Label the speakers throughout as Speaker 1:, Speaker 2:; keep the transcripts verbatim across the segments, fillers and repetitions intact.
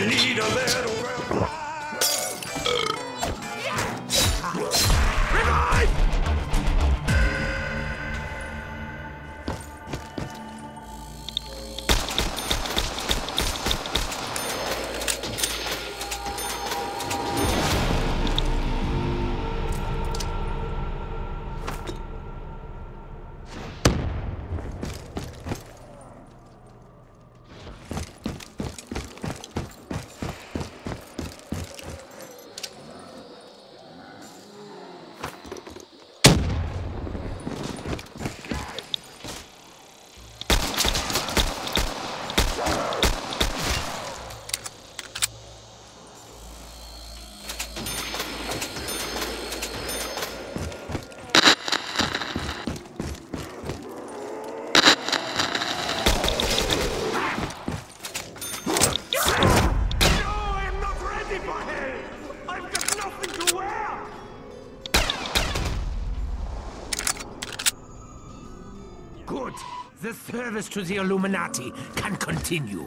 Speaker 1: lead a little revive.
Speaker 2: Good. The service to the Illuminati can continue.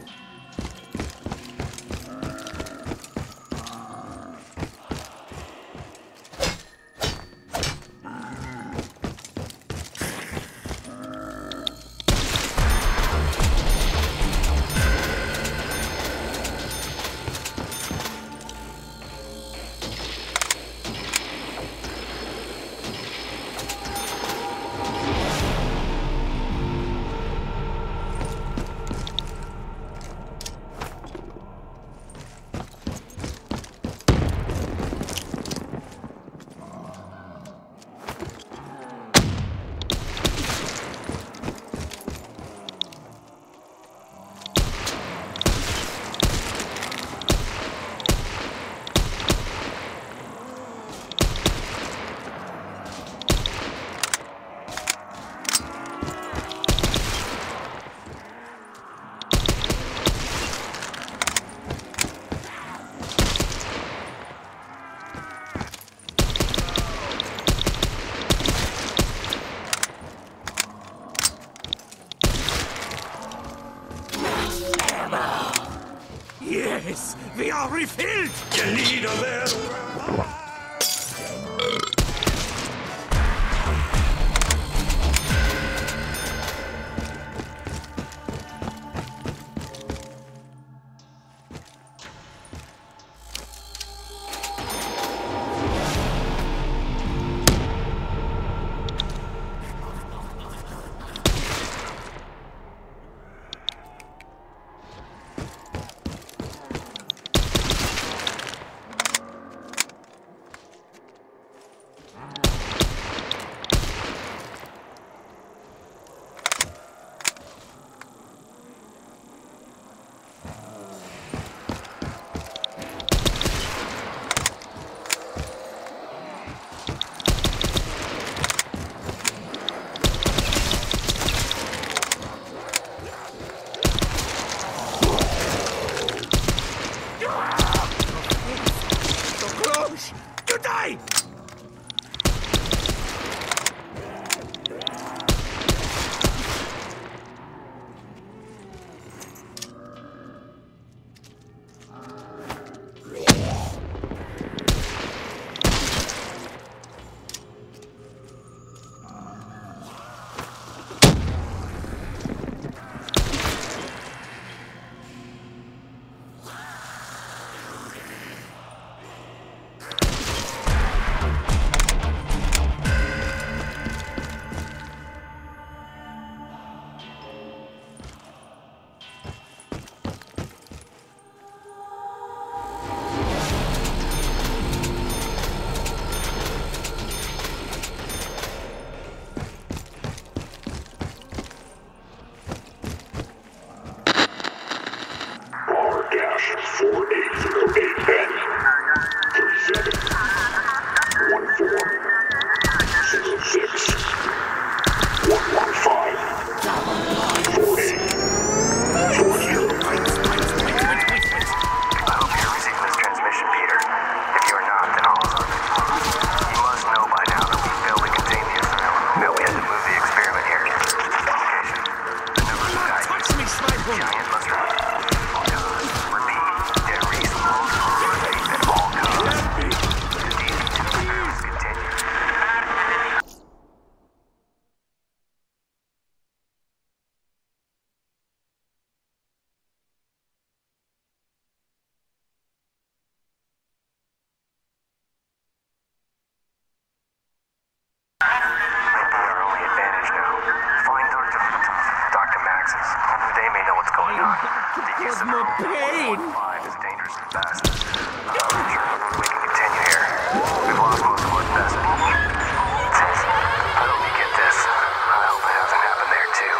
Speaker 2: It was more pain.
Speaker 3: Five is dangerous and fast. I'm not sure we can continue here. We've lost most of our best people. I hope you get this. I hope it doesn't happen there too.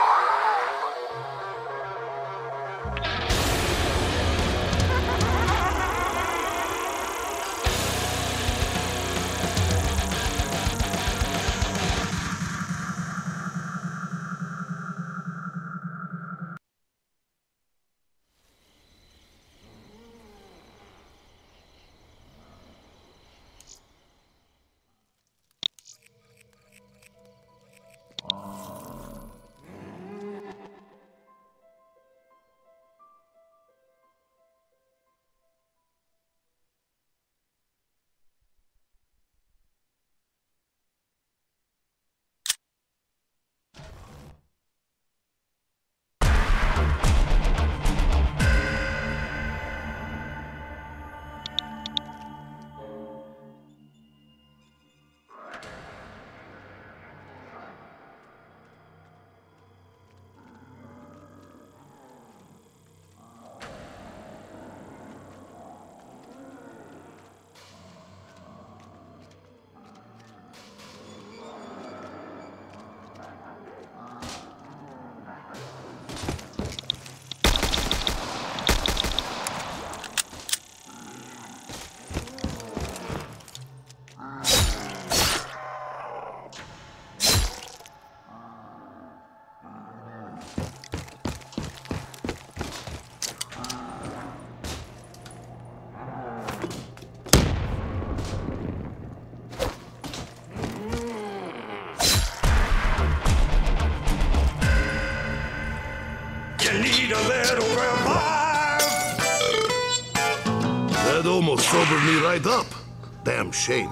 Speaker 1: Need a little revive. That almost sobered me right up. Damn shame.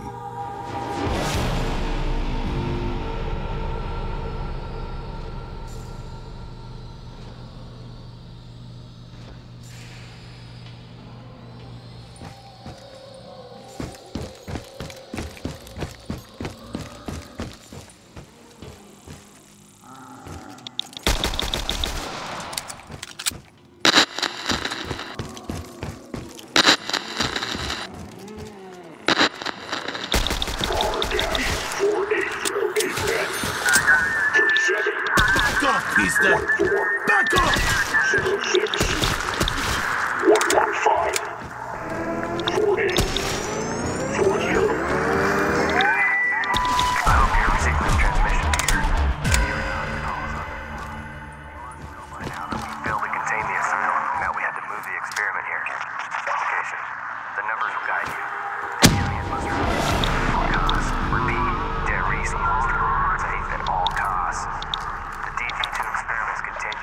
Speaker 1: Back off!
Speaker 4: zero six one one five four eight four zero.
Speaker 3: I hope you're receiving this transmission, Peter. By now that we failed to contain the asylum, now we had to move the experiment here. Location. The numbers will guide you. The alien must remain all costs. Repeat, Derice must remain safe at all costs. The D T two experiments continue.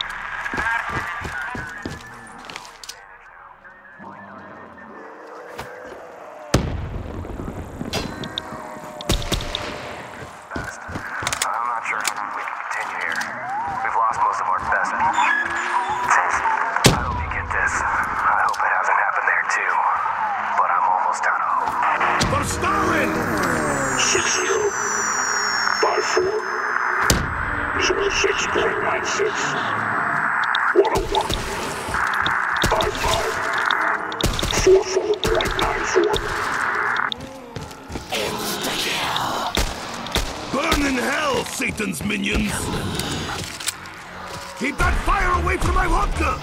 Speaker 3: I'm not sure how long we can continue here. We've lost most of our best people. I hope you get this. I hope it hasn't happened there too. But I'm almost out of hope.
Speaker 1: For Stalin!
Speaker 4: six zero five four zero six point nine six one oh one five five four four point nine four.
Speaker 1: Burn in hell, Satan's minions! Keep that fire away from my vodka!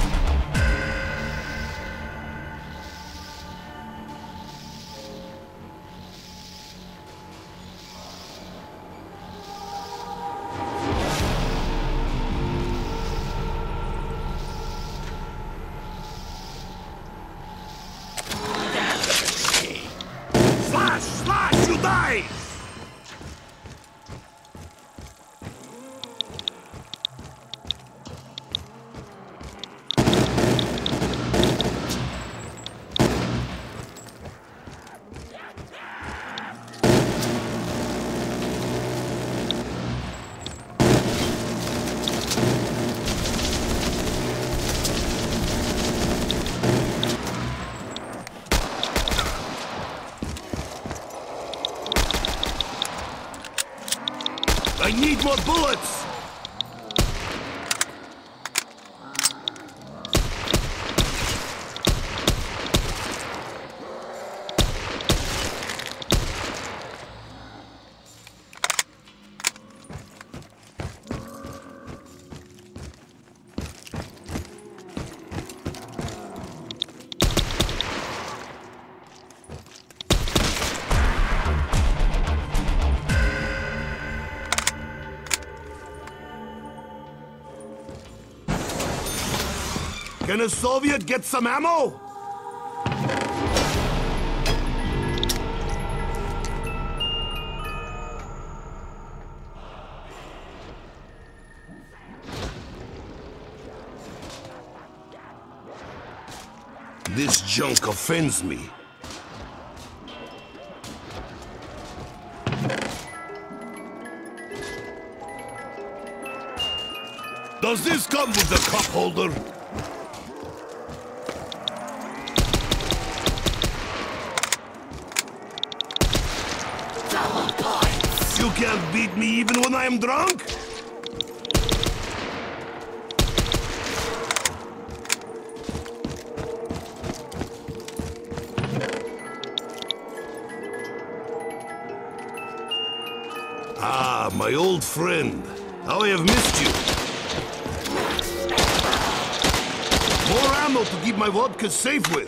Speaker 1: Slash! Slash! You die! I need more bullets! Can a Soviet get some ammo? This junk offends me. Does this come with the cup holder?
Speaker 2: Double points!
Speaker 1: You can't beat me even when I am drunk? Ah, my old friend. How I have missed you. More ammo to keep my vodka safe with.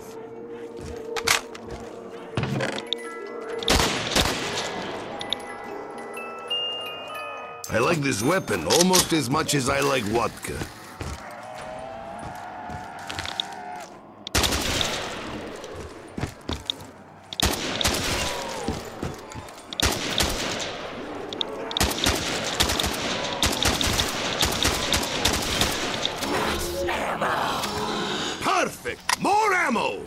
Speaker 1: I like this weapon almost as much as I like vodka. Perfect! More ammo!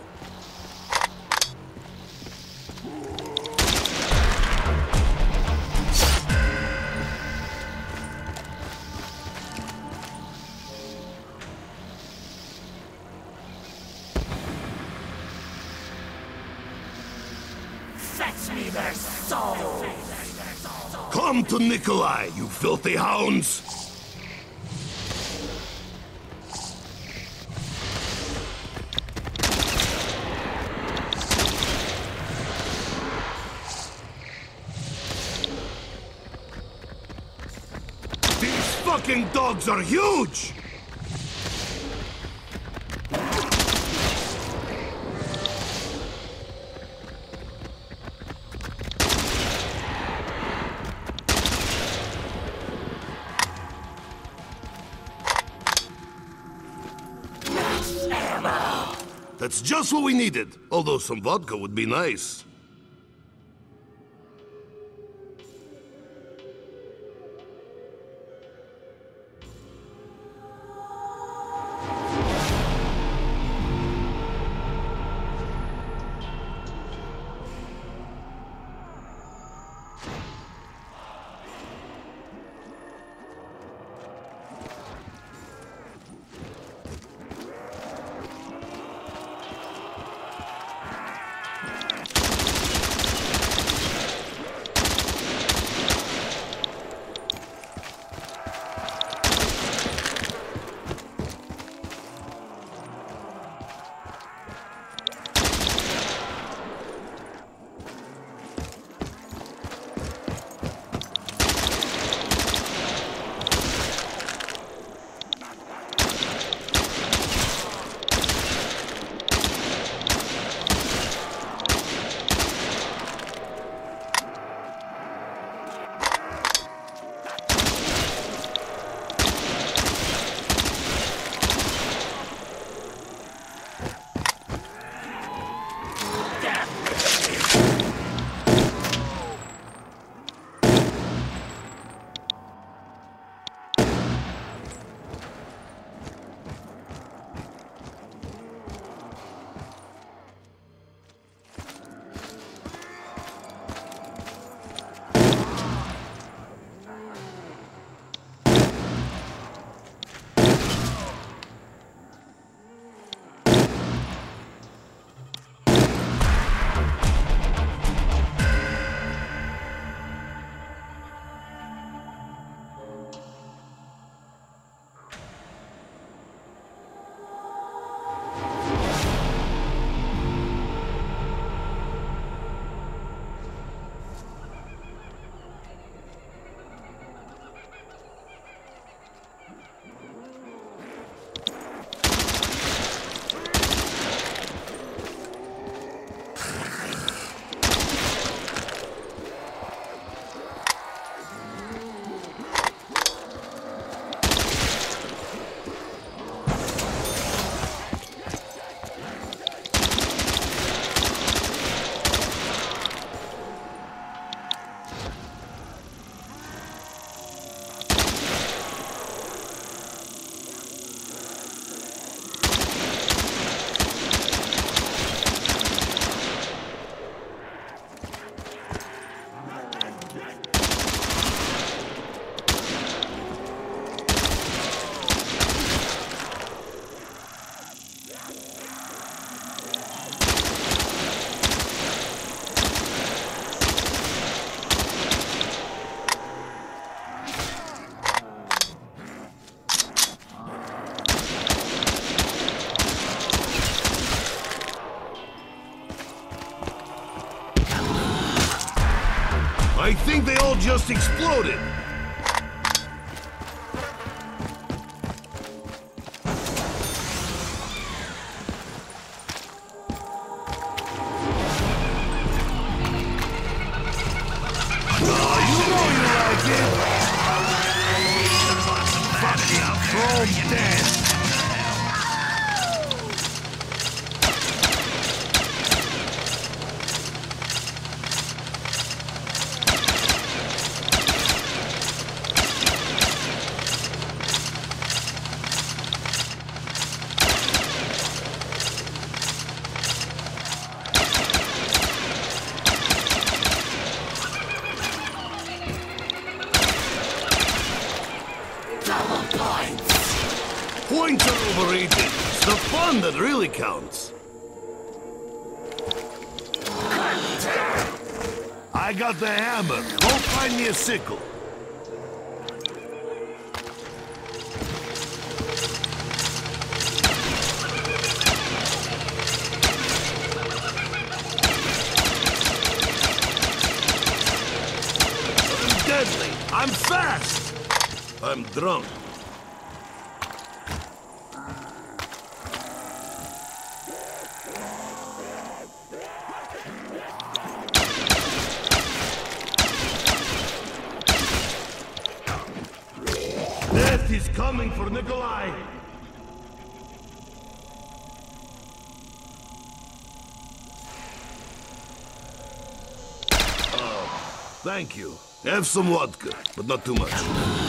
Speaker 2: Fetch me their souls!
Speaker 1: Come to Nikolai, you filthy hounds! These fucking dogs are huge!
Speaker 2: Ammo!
Speaker 1: That's just what we needed, although some vodka would be nice. just exploded! Points are overrated. It's the fun that really counts. I got the hammer. Go find me a sickle. I'm deadly. I'm fast. I'm drunk. Death is coming for Nikolai! Oh, thank you. Have some vodka, but not too much.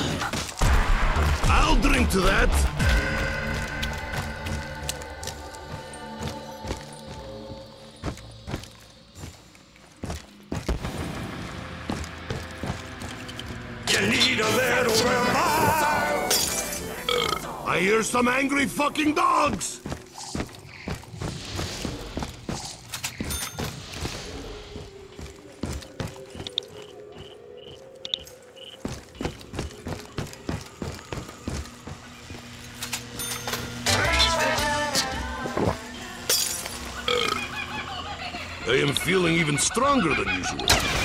Speaker 1: I'll drink to that! You need a little reminder. I hear some angry fucking dogs! I am feeling even stronger than usual.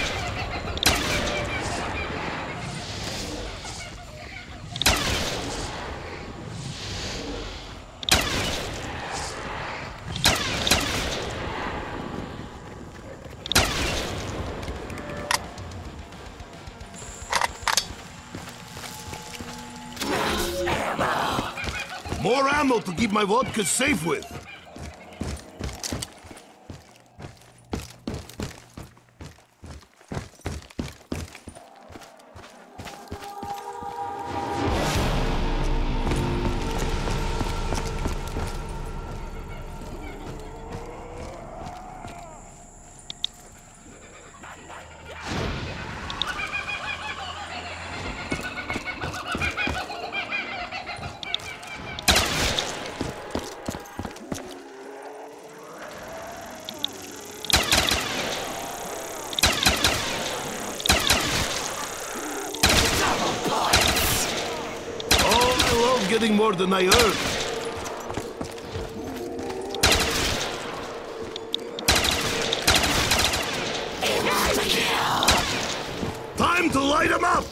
Speaker 1: More ammo to keep my vodka safe with. Getting more than I earned. Time to light him up!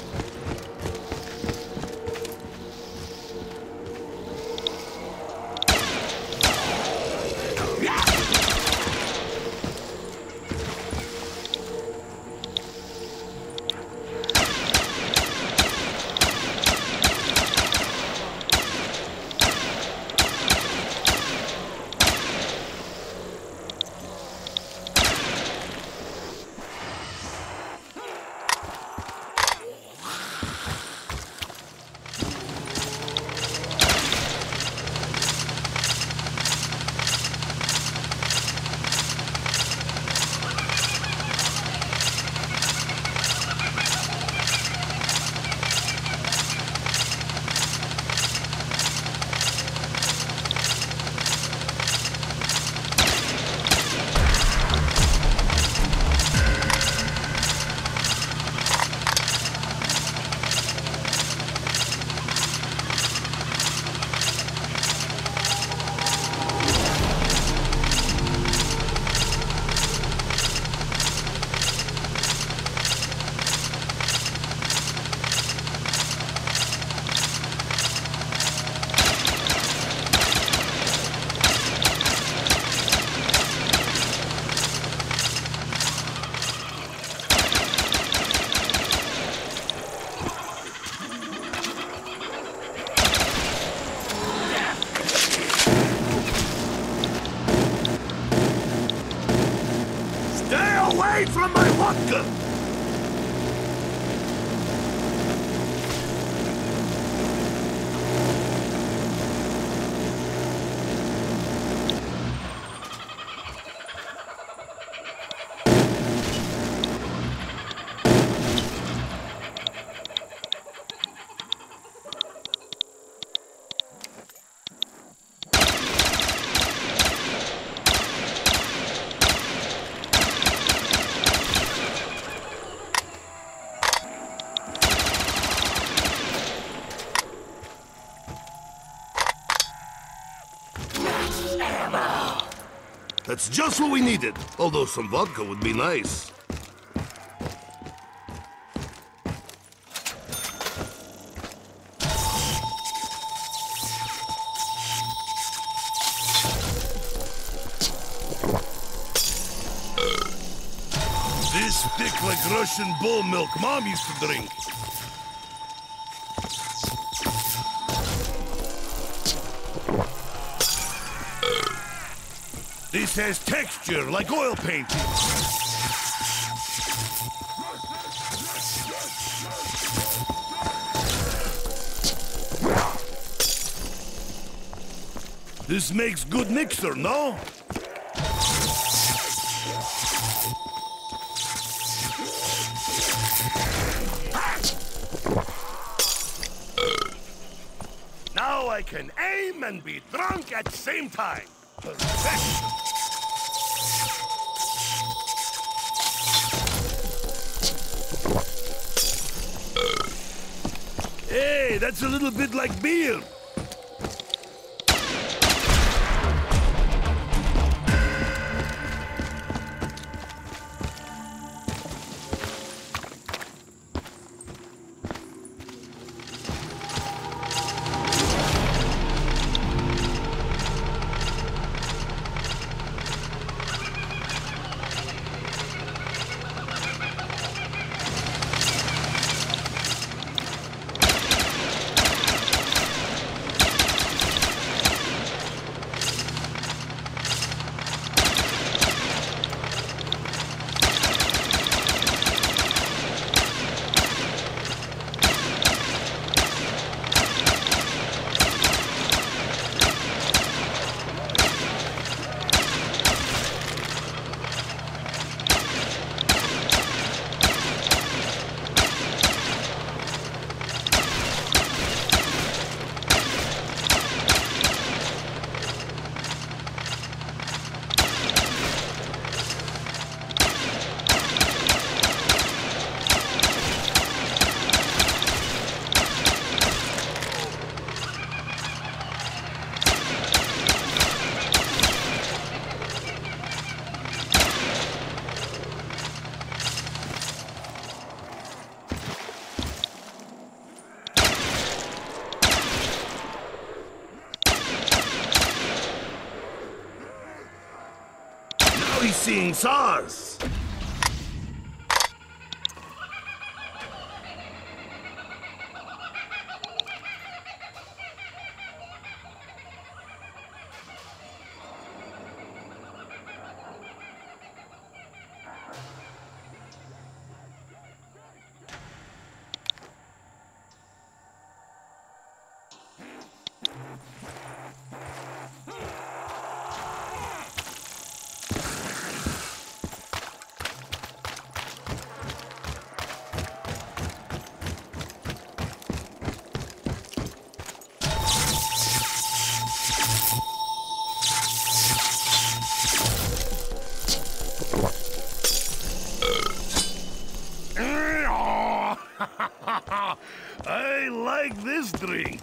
Speaker 1: vodka! That's just what we needed, although some vodka would be nice. This thick like Russian bull milk Mom used to drink. This has texture like oil painting. This makes good mixer, no? Now I can aim and be drunk at the same time. Perfection. Hey, that's a little bit like beer. He's seeing SARS. I like this drink.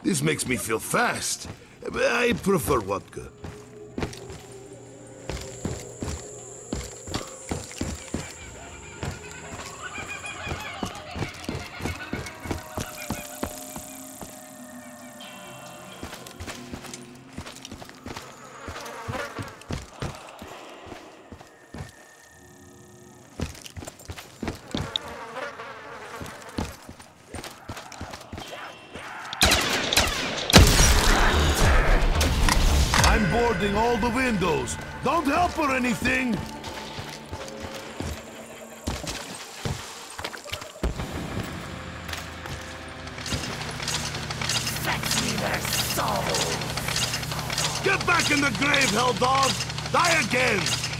Speaker 1: This makes me feel fast. I prefer vodka. Boarding all the windows. Don't help or anything.
Speaker 2: Fetch me their soul.
Speaker 1: Get back in the grave, hell dog. Die again.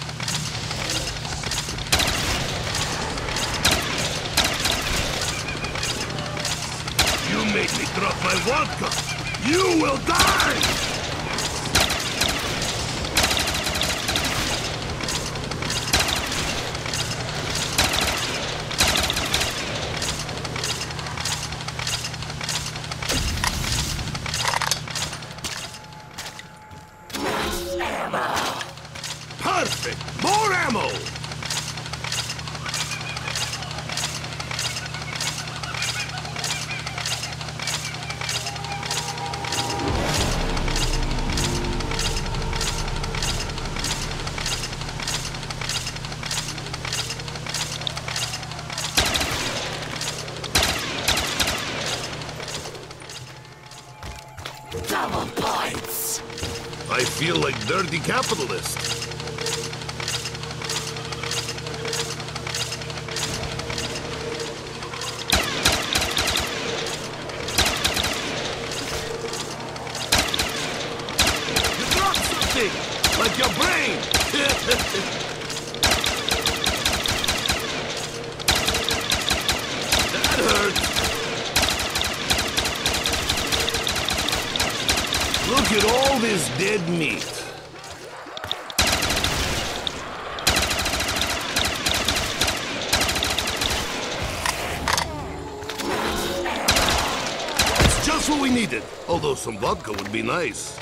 Speaker 1: You made me drop my vodka. You will die. Perfect! More ammo!
Speaker 2: Double points!
Speaker 1: I feel like dirty capitalist. Like your brain! That hurt! Look at all this dead meat. That's just what we needed. Although some vodka would be nice.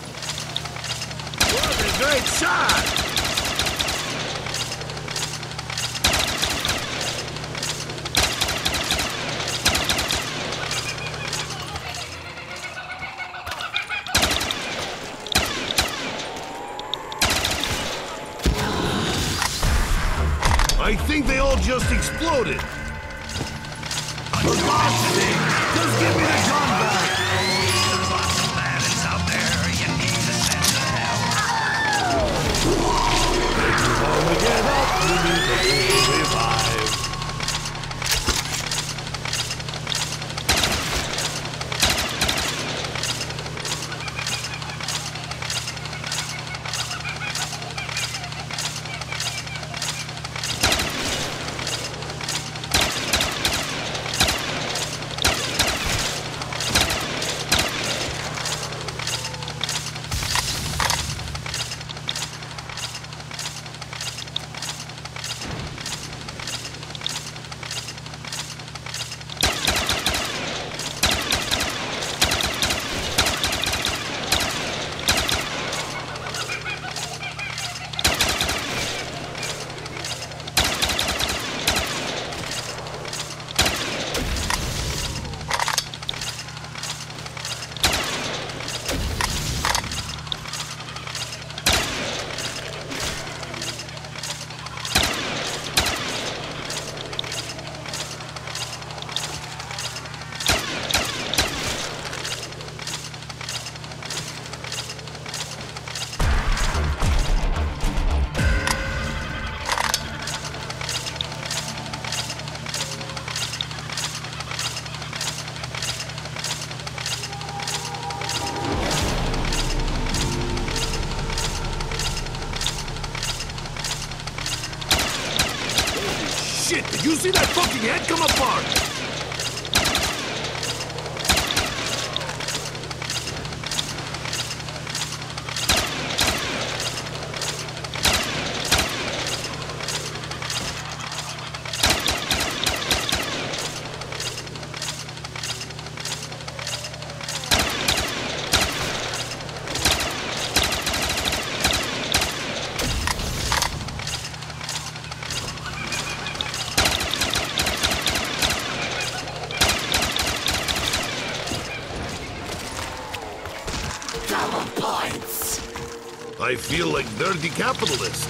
Speaker 1: What a great shot! I think they all just exploded. For God's sake, just give me the gun back!
Speaker 2: There's lots of planets out there. You need to send to hell.
Speaker 1: If you want to get up, you need to revive. Shit, did you see that fucking head come apart?
Speaker 2: points.
Speaker 1: I feel like dirty capitalist.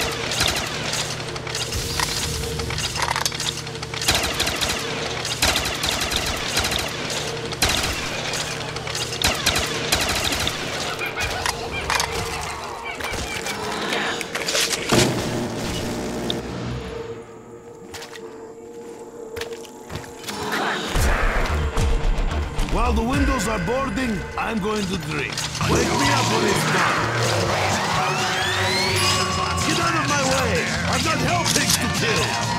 Speaker 1: While the windows are boarding, I'm going to drink. Wake me up when it's done. Get out of my way! I've got hell pigs to kill!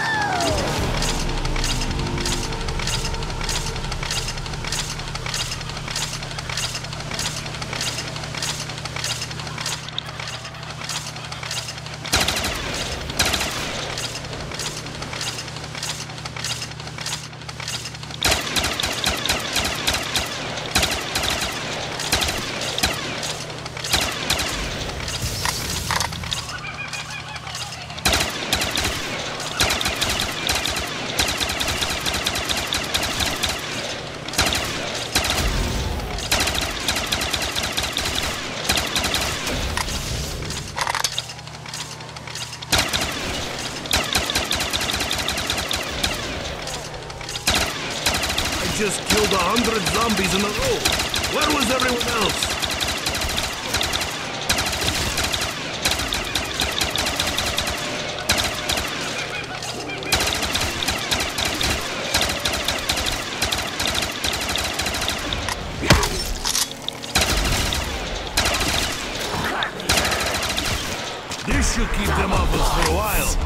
Speaker 1: Just killed a hundred zombies in a row. Where was everyone else? This should keep them off us for a while.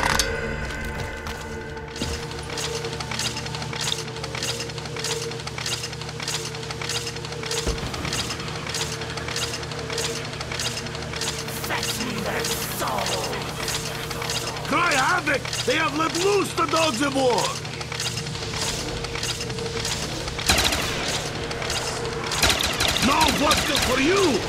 Speaker 1: Cry havoc! They have let loose the dogs of war! No vodka for you!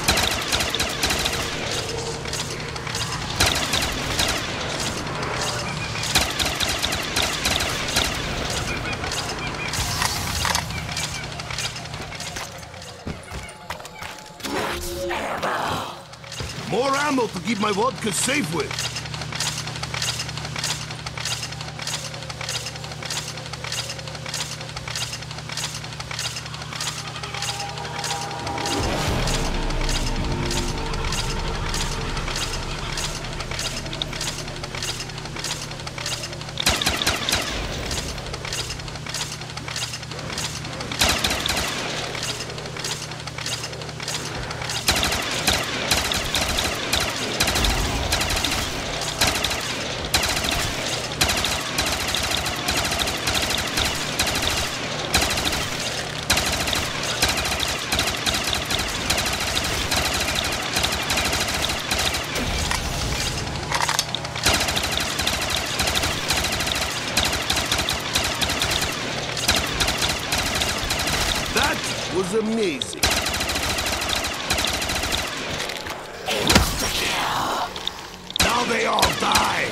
Speaker 1: More ammo to keep my vodka safe with. Was amazing. Now they all die.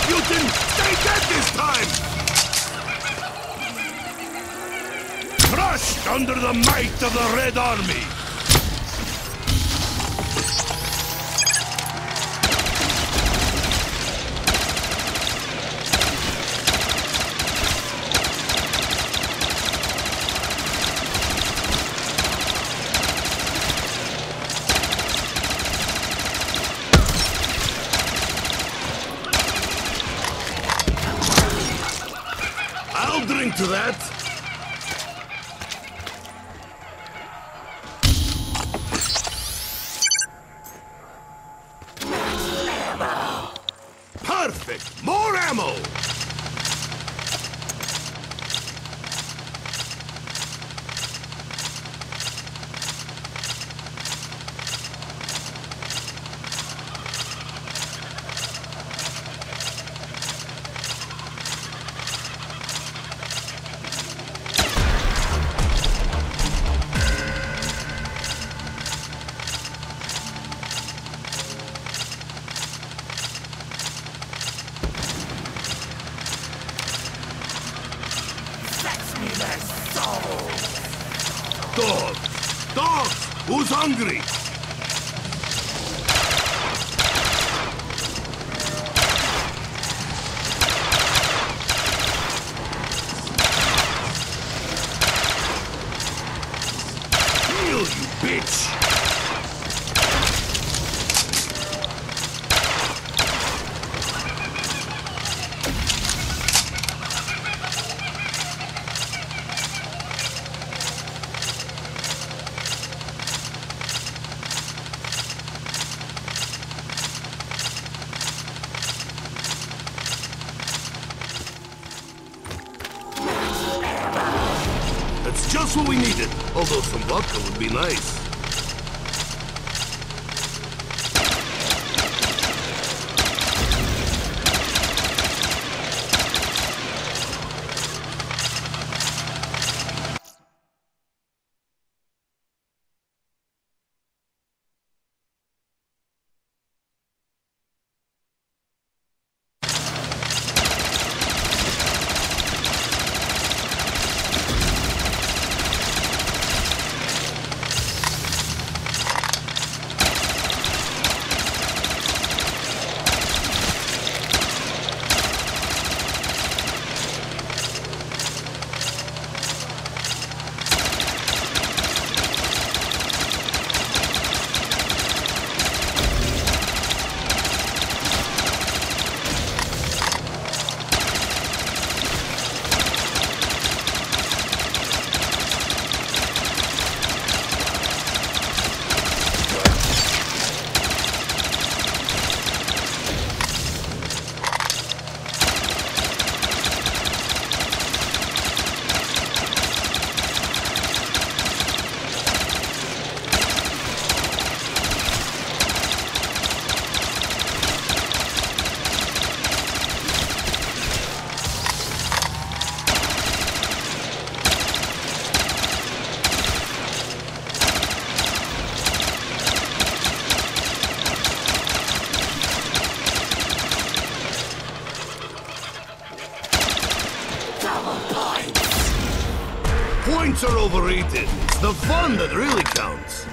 Speaker 1: Rasputin! Stay dead this time! Crushed under the might of the Red Army! I'll drink to that. Perfect! More ammo! Dogs! Dogs! Who's hungry? Kill, you bitch! That's just what we needed, although some vodka would be nice. Points are overrated. It's the fun that really counts.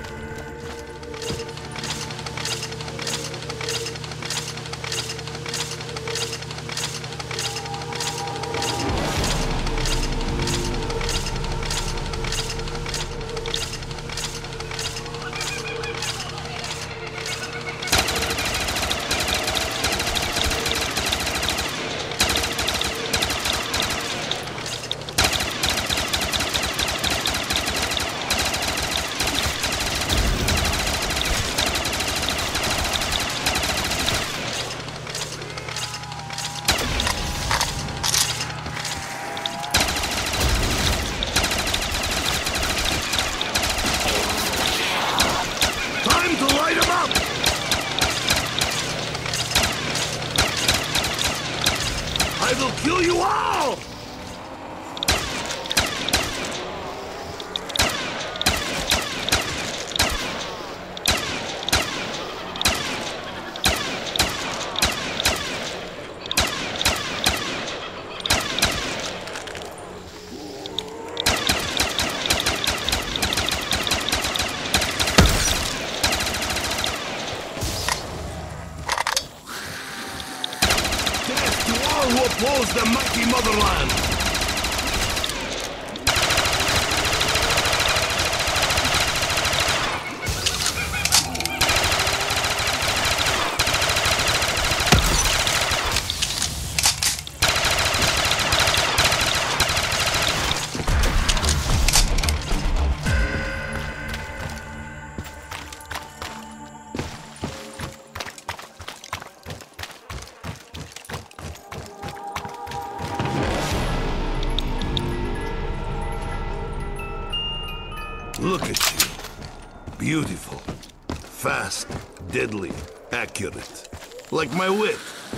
Speaker 1: I will kill you all! who oppose the mighty motherland. Look at you. Beautiful. Fast. Deadly. Accurate. Like my wit.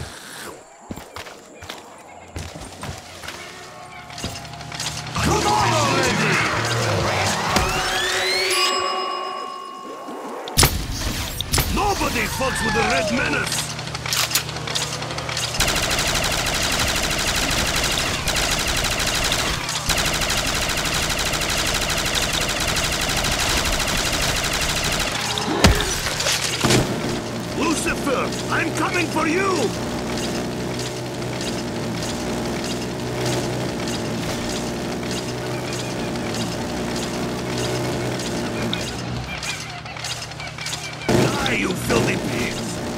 Speaker 1: Come on already! Nobody fucks with the Red Menace! Lucifer, I'm coming for you! Die, you filthy pigs!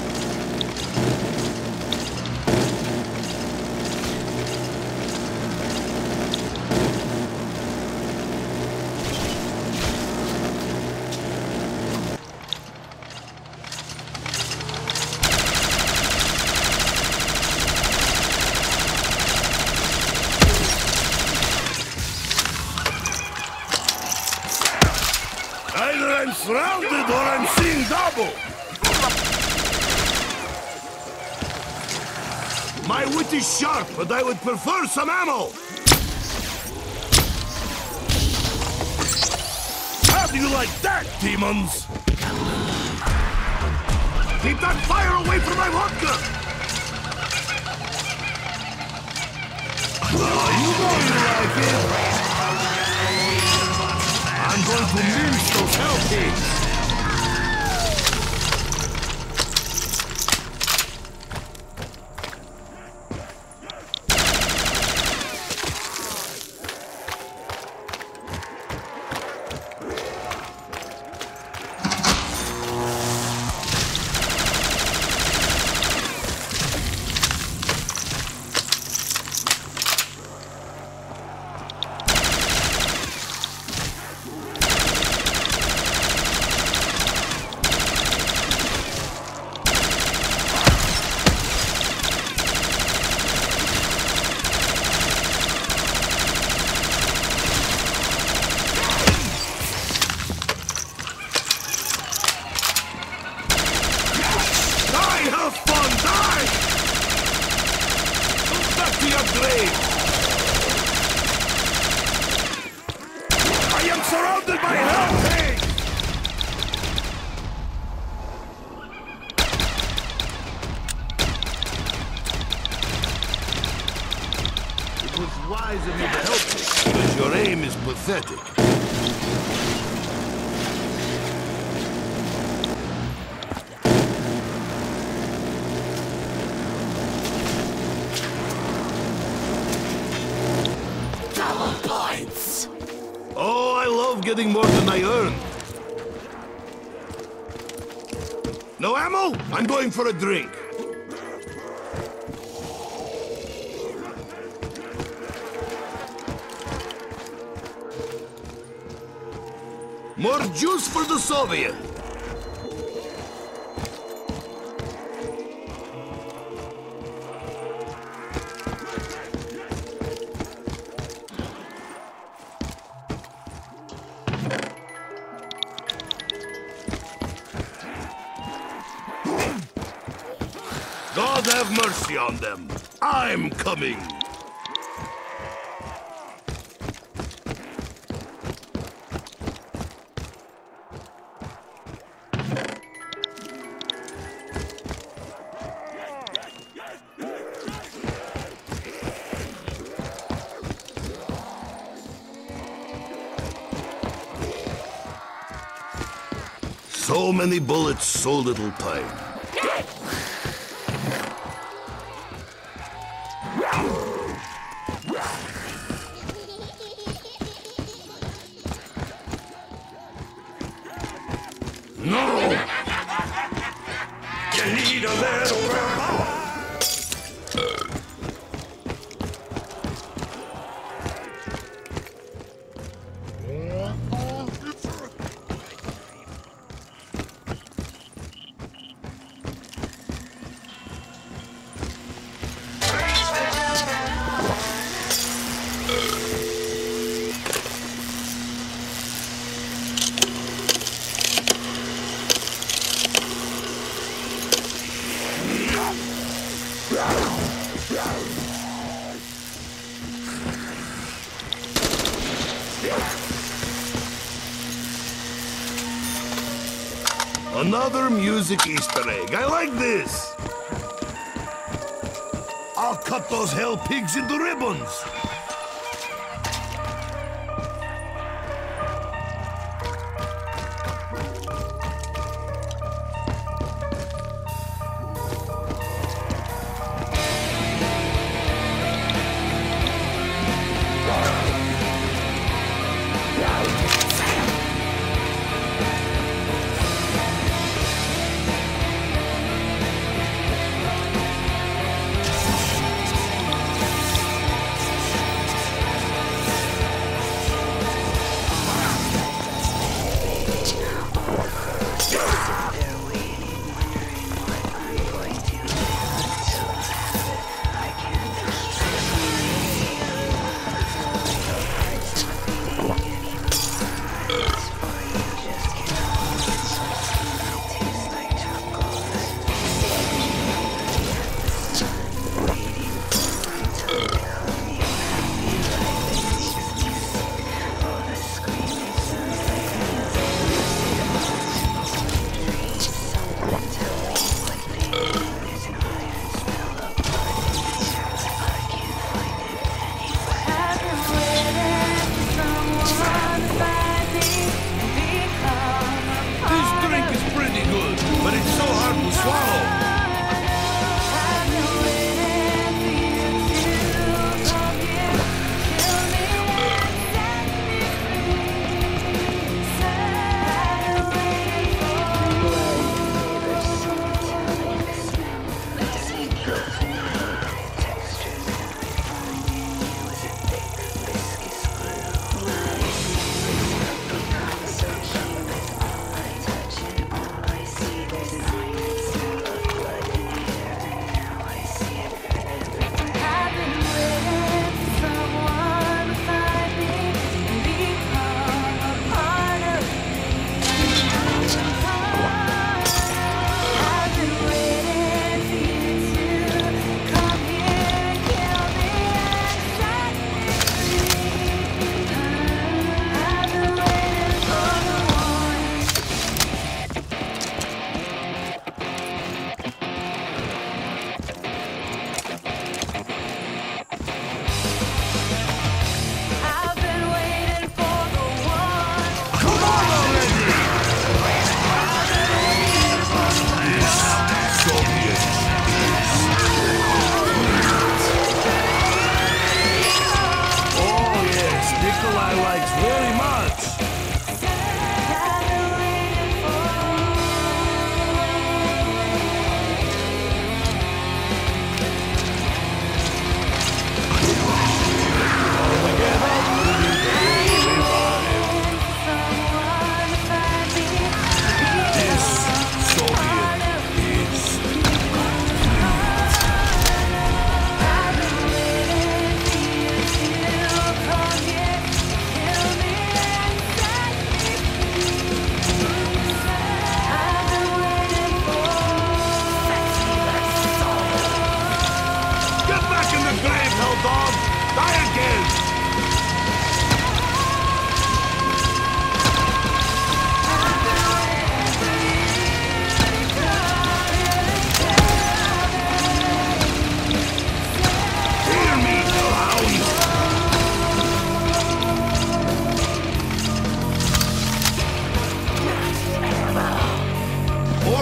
Speaker 1: Either I'm surrounded or I'm seeing double! My wit is sharp, but I would prefer some ammo! How do you like that, demons? Keep that fire away from my vodka! Oh, you know you like it! I'm going to mince those hell pigs! Have fun, die! Go back to your grave! I am surrounded by hell pigs! It was wise of you to help me, because your aim is pathetic. Oh, I love getting more than I earn. No ammo? I'm going for a drink. More juice for the Soviet. God have mercy on them. I'm coming. So many bullets, so little time. No! You need a little grandpa! Another music Easter egg. I like this. I'll cut those hell pigs into ribbons.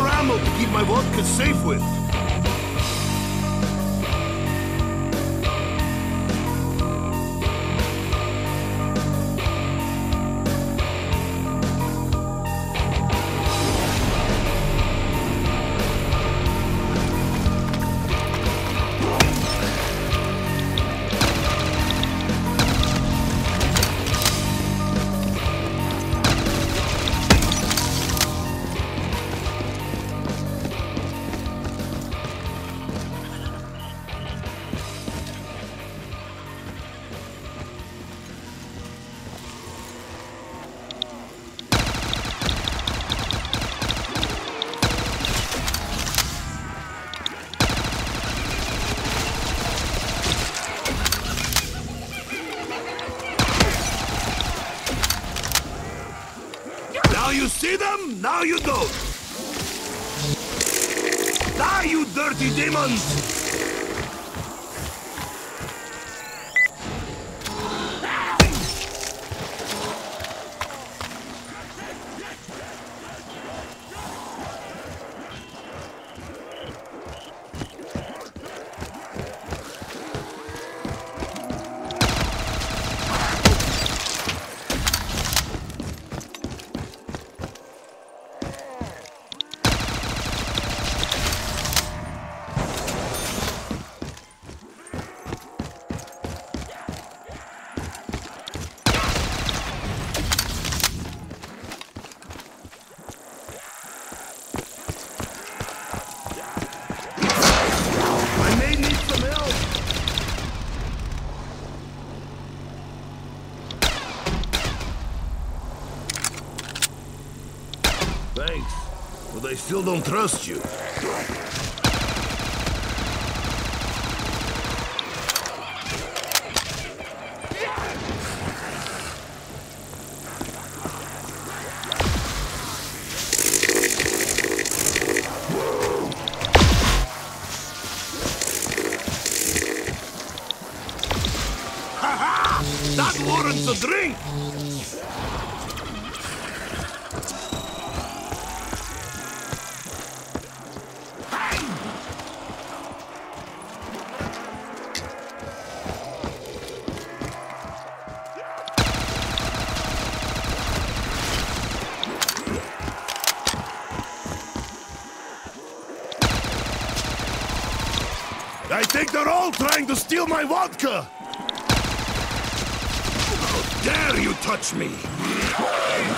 Speaker 1: my vodka safe with. Now you don't! Die, you dirty demons! Thanks, but I still don't trust you. Ha ha! That warrants a drink! I think they're all trying to steal my vodka! How dare you touch me!